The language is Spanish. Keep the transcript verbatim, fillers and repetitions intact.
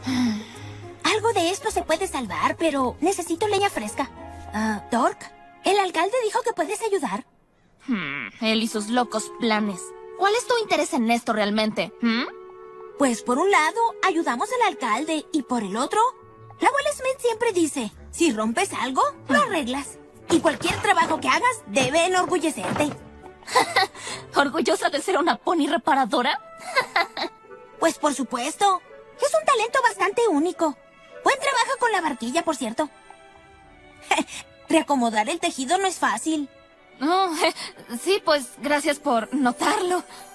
Algo de esto se puede salvar, pero necesito leña fresca. Ah, Dork, el alcalde dijo que puedes ayudar. Hmm, él y sus locos planes. ¿Cuál es tu interés en esto realmente? ¿Mm? Pues por un lado, ayudamos al alcalde, y por el otro, la abuela Smith siempre dice, si rompes algo, lo arreglas. Y cualquier trabajo que hagas debe enorgullecerte. ¿Orgullosa de ser una pony reparadora? Pues por supuesto. Es un talento bastante único. Buen trabajo con la barquilla, por cierto. Reacomodar el tejido no es fácil. Oh, sí, pues gracias por notarlo.